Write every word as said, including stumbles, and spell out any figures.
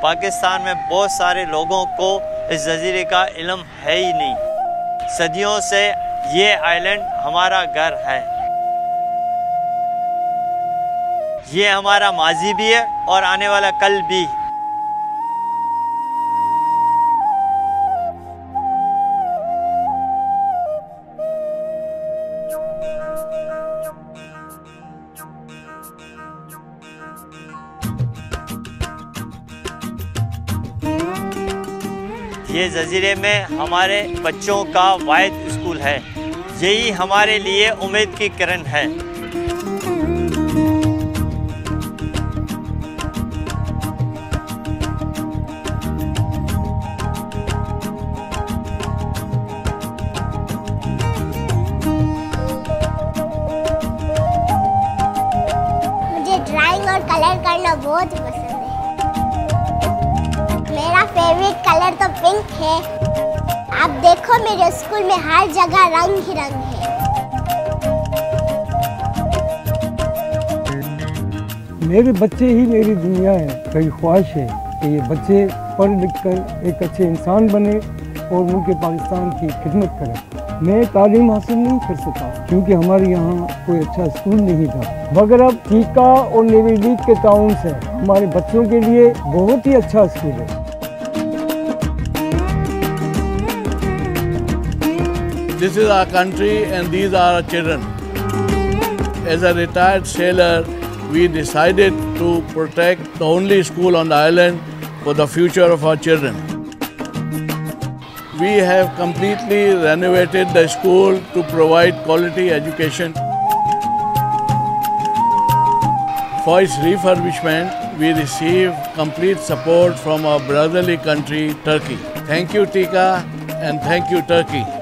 पाकिस्तान में बहुत सारे लोगों को इस जजीरे का इल्म है ही नहीं। सदियों से ये आइलैंड हमारा घर है, ये हमारा माजी भी है और आने वाला कल भी। ये जजीरे में हमारे बच्चों का वाहिद स्कूल है, यही हमारे लिए उम्मीद की किरण है। मुझे ड्राइंग और कलर करना बहुत पसंद है। मेरा फेवरेट कलर तो पिंक है। आप देखो मेरे स्कूल में हर जगह रंग ही रंग है। मेरे बच्चे ही मेरी दुनिया है। मेरी ख्वाहिश है कि ये बच्चे पढ़ लिख कर एक अच्छे इंसान बने और मुल्क पाकिस्तान की खिदमत करें। मैं तालीम हासिल नहीं कर सका क्योंकि हमारे यहाँ कोई अच्छा स्कूल नहीं था, मगर अब टीका और नेवी लीग के ताउन से हमारे बच्चों के लिए बहुत ही अच्छा स्कूल है। This is our country and these are our children. As a retired sailor, we decided to protect the only school on the island for the future of our children. We have completely renovated the school to provide quality education. For its refurbishment, we receive complete support from our brotherly country, Turkey. Thank you, Tika, and thank you, Turkey.